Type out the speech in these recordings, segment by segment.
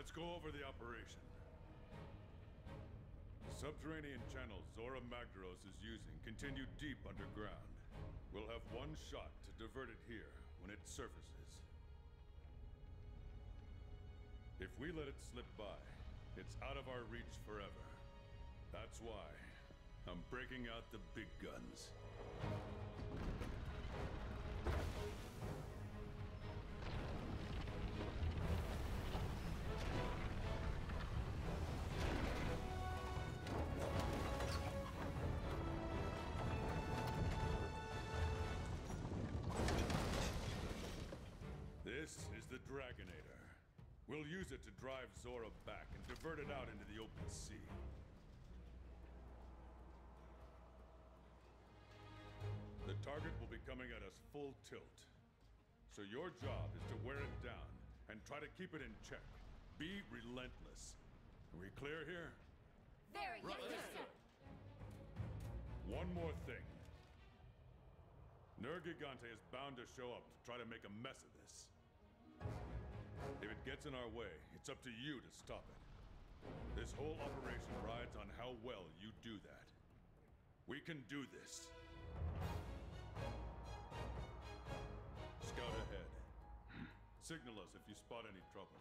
Let's go over the operation. The subterranean channel Zora Magdaros is using continue deep underground. We'll have one shot to divert it here when it surfaces. If we let it slip by, it's out of our reach forever. That's why I'm breaking out the big guns. This is the Dragonator. We'll use it to drive Zora back and divert it out into the open sea. The target will be coming at us full tilt. So your job is to wear it down and try to keep it in check. Be relentless. Are we clear here? Very, yes, sir. One more thing. Nergigante is bound to show up to try to make a mess of this. If it gets in our way, it's up to you to stop it. This whole operation rides on how well you do that. We can do this. Scout ahead. Signal us if you spot any trouble.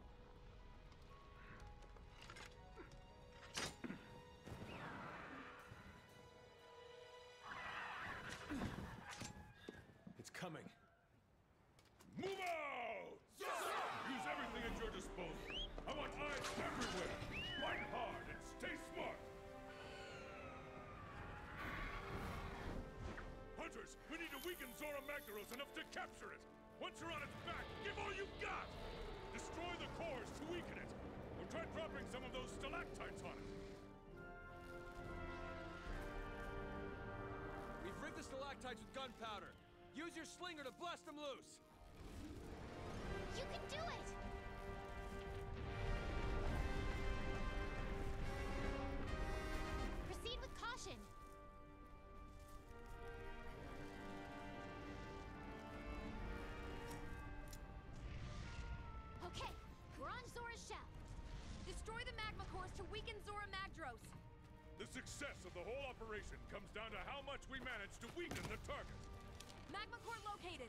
It's coming. Move out! Use everything at your disposal. I want eyes everywhere. Fight hard and stay smart. Hunters, we need to weaken Zora Magdaros enough to capture it. Once you're on its back, give all you've got. Destroy the cores to weaken it. Or try dropping some of those stalactites on it. We've rigged the stalactites with gunpowder. Use your slinger to blast them loose. You can do it! Proceed with caution. Okay, we're on Zora's shell. Destroy the magma cores to weaken Zora Magdaros. The success of the whole operation comes down to how much we manage to weaken the target. Magma core located.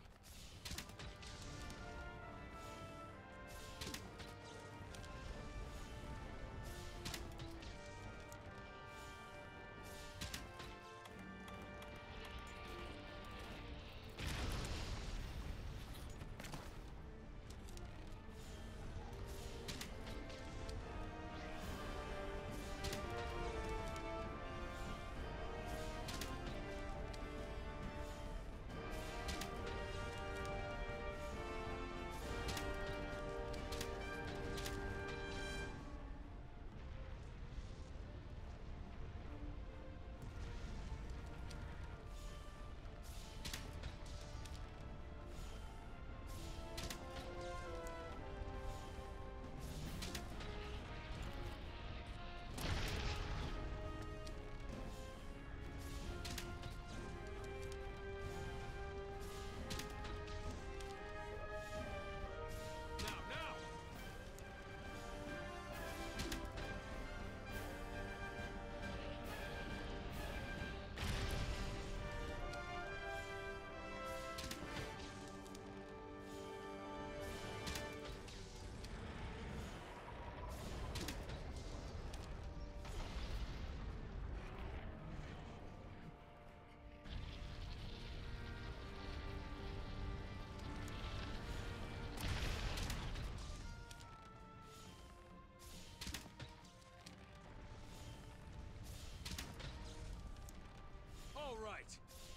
All right.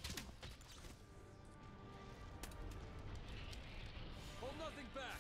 Hold nothing back.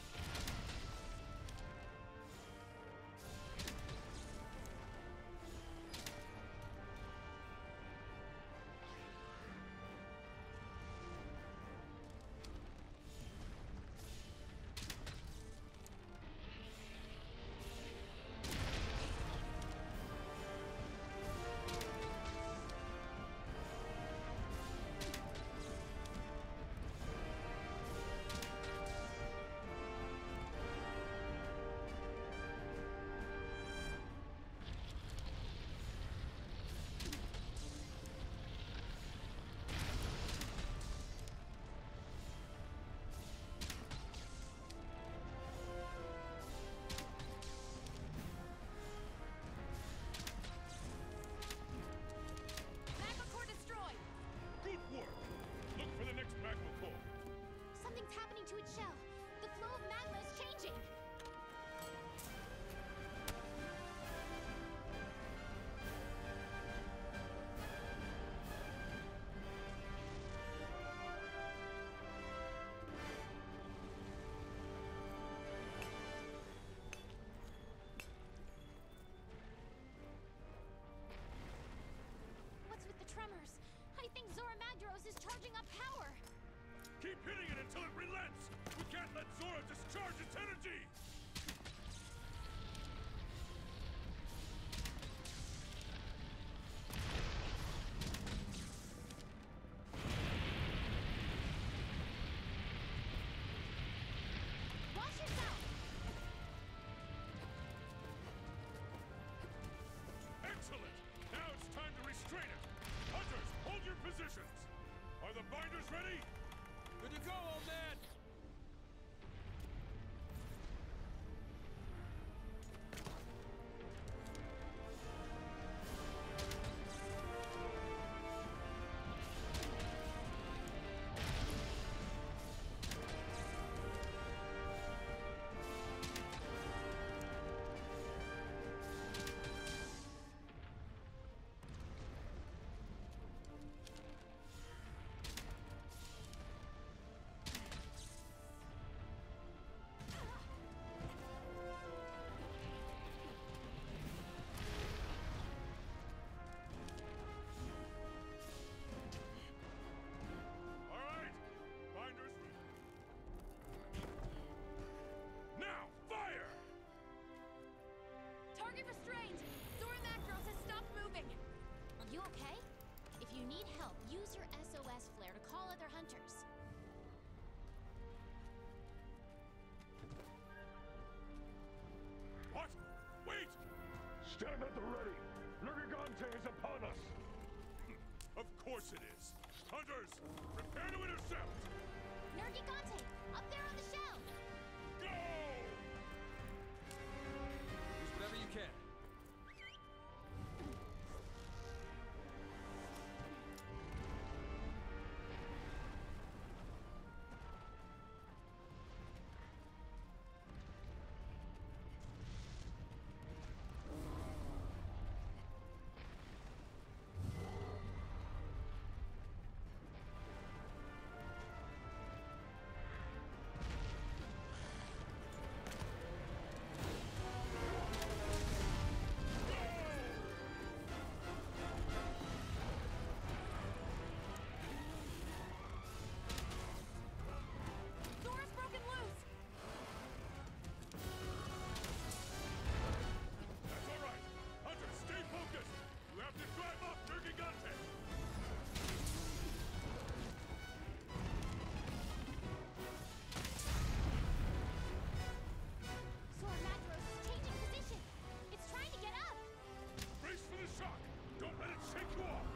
positions! Are the binders ready? Good to go, old man! All right! Binders ready. Now, fire! Target restrained! Zora Magdros has stopped moving! You okay? If you need help, use your SOS flare to call other hunters. What? Wait! Stand at the ready! Nergigante is upon us! Of course it is! Hunters, prepare to intercept! Nergigante, up there on the shell! Go! Use whatever you can. Zora's broken loose! That's all right! Hunters, stay focused! You have to drive off Nergigante! Zora Magdros is changing position. It's trying to get up. Brace for the shock! Don't let it shake you off!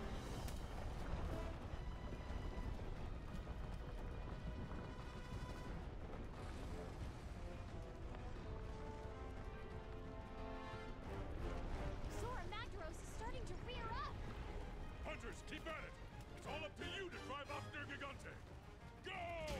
Zora Magdros is starting to rear up. Hunters, keep at it! It's all up to you to drive off Nergigante! Go!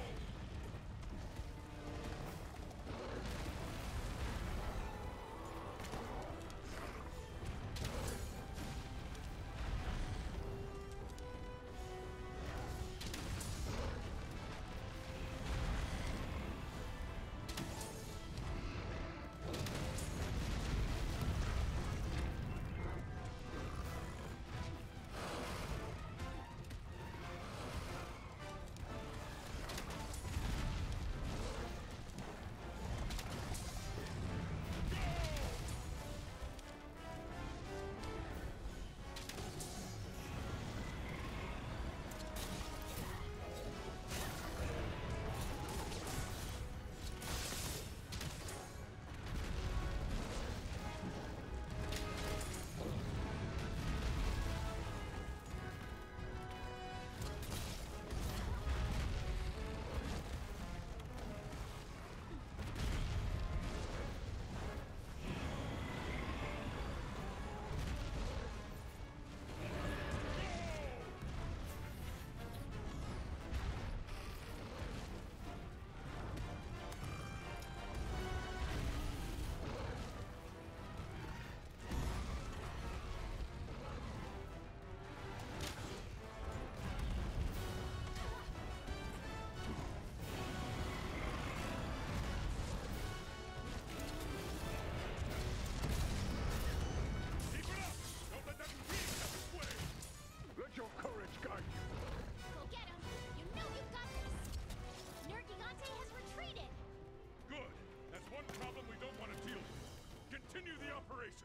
Keep it up! Don't let that beast have its way! Let your courage guide you! Go get him. You know you've got this. Nergigante has retreated. Good! That's one problem we don't want to deal with. Continue the operation!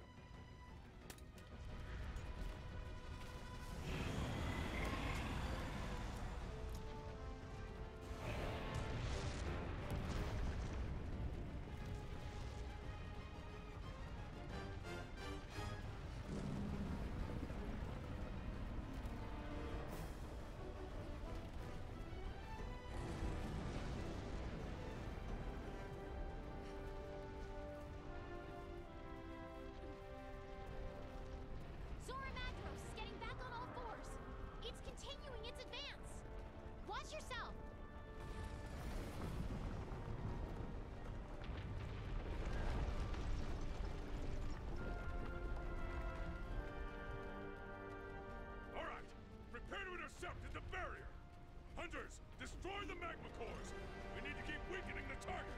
Hunters! Destroy the magma cores! We need to keep weakening the target!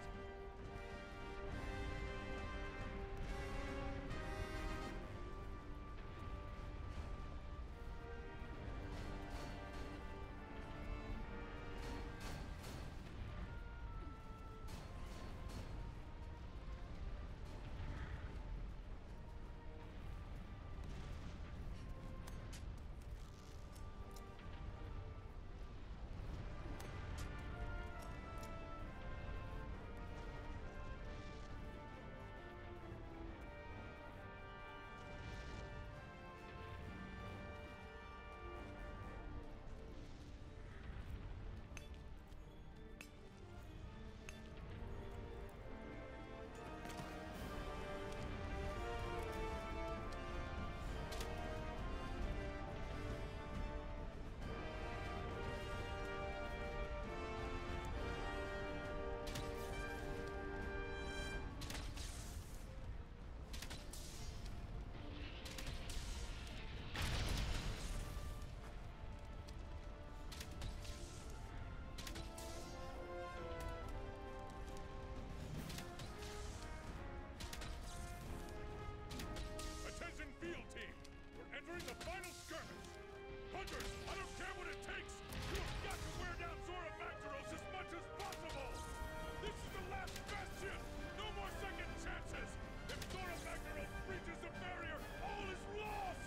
Attention field team! We're entering the final skirmish! Hunters, I don't care what it takes! You have got to wear down Zora Magdaros as much as possible! This is the last bastion! No more second chances! If Zora Magdaros breaches the barrier, all is lost!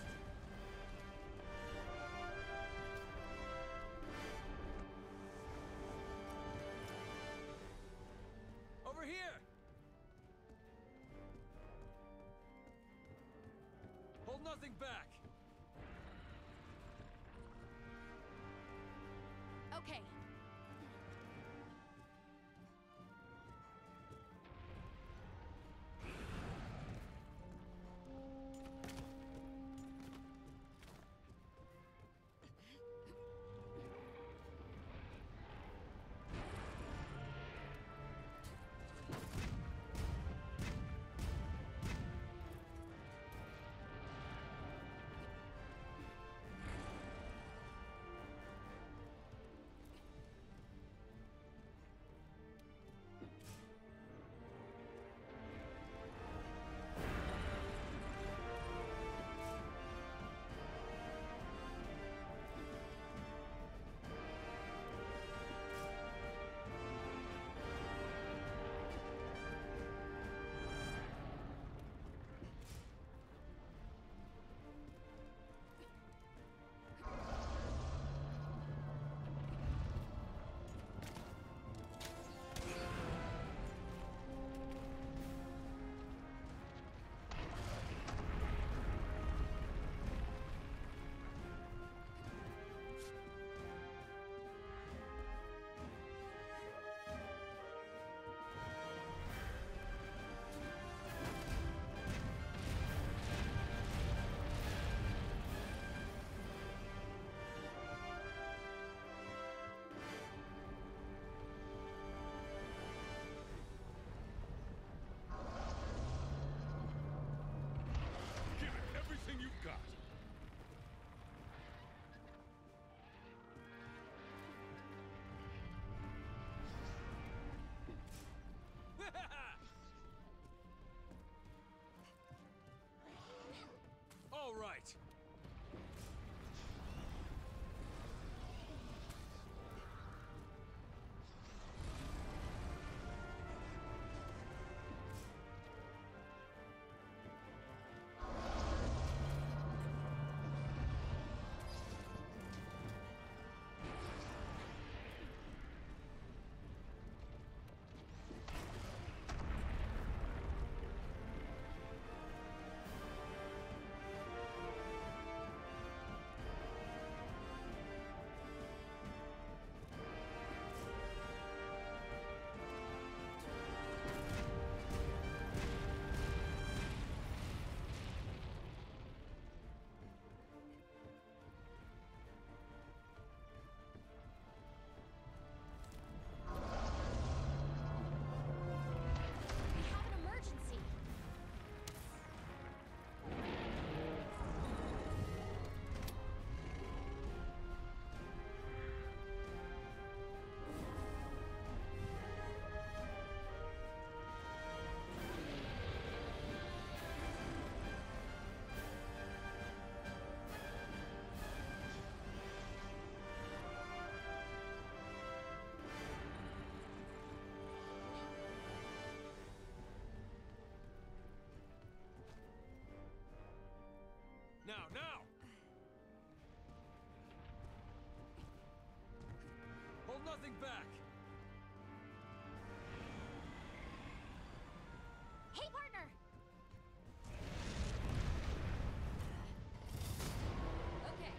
Over here! Hold nothing back! Okay. back! Hey, partner! Okay.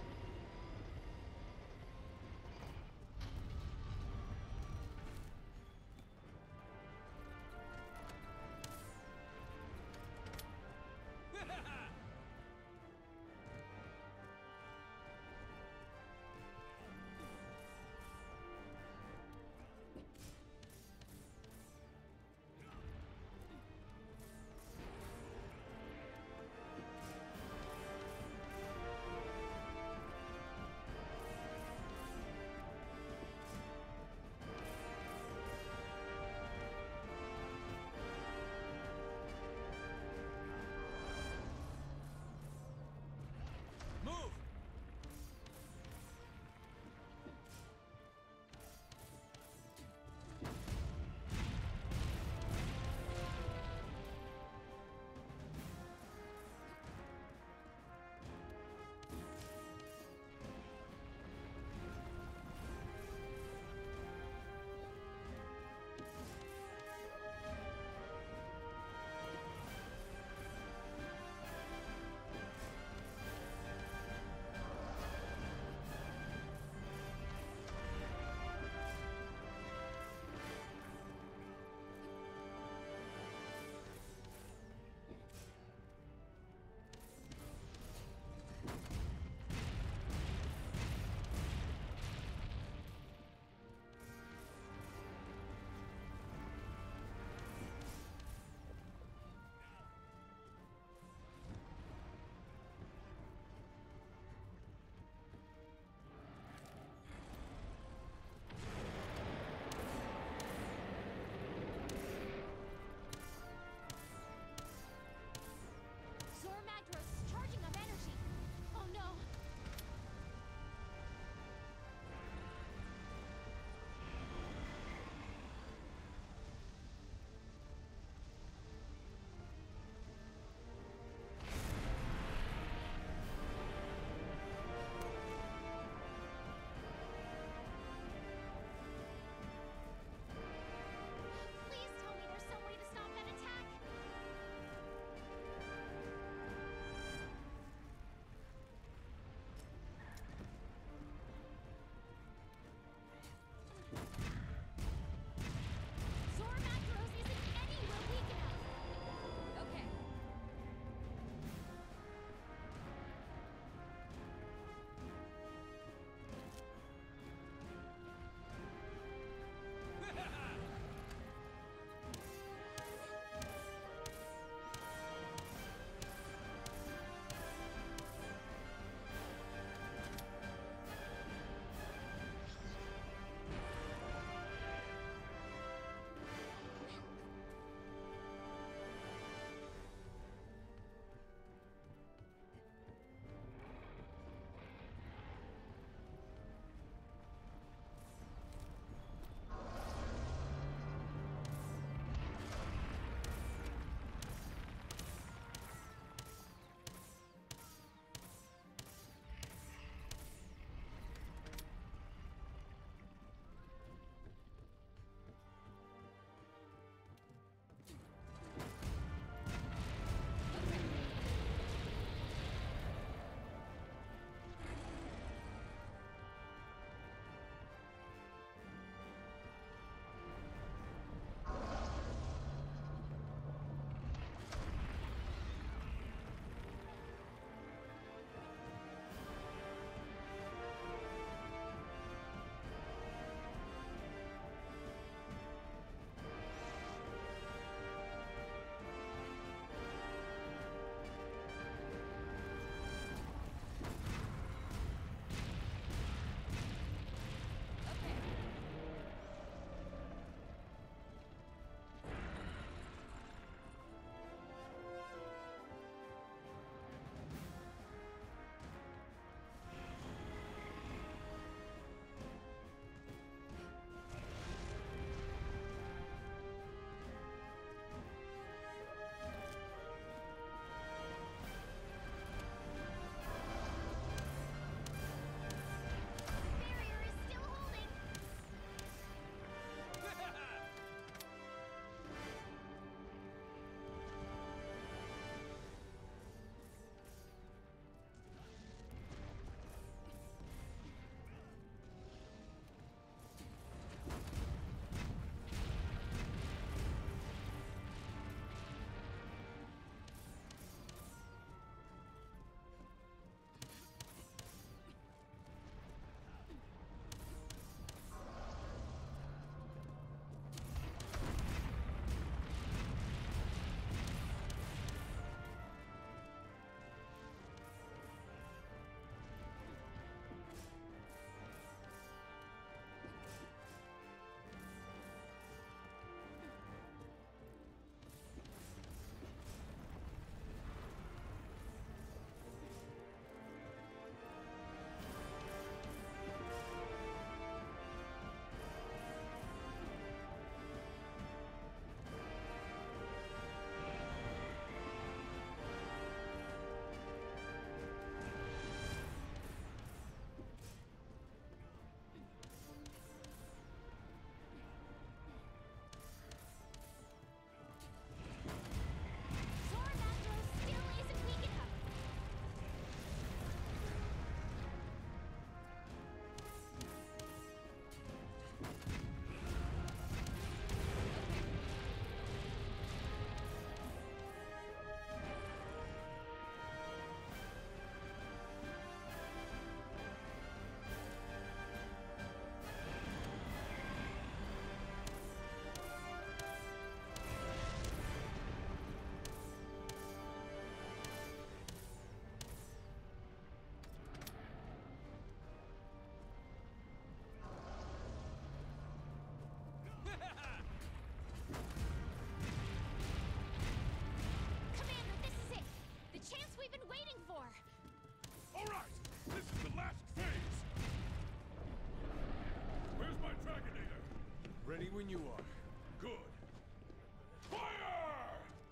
when you are. Good. Fire!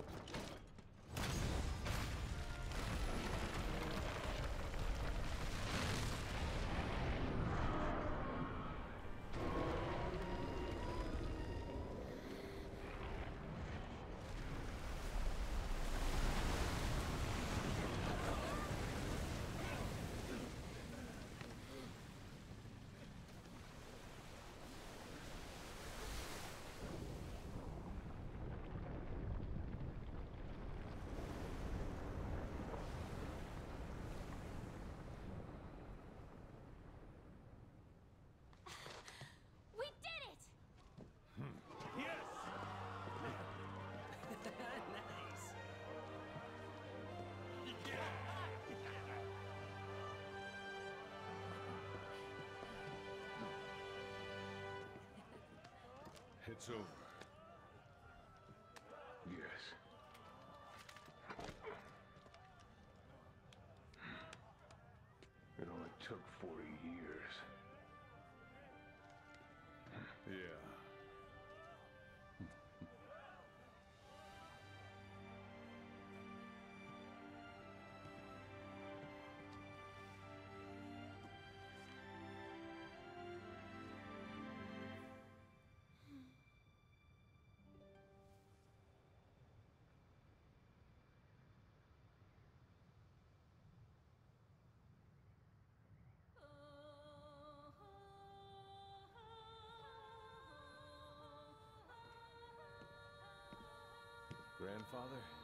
We did it! Yes! Nice. It's over. Yes. It only took 40 years. Yeah. Grandfather?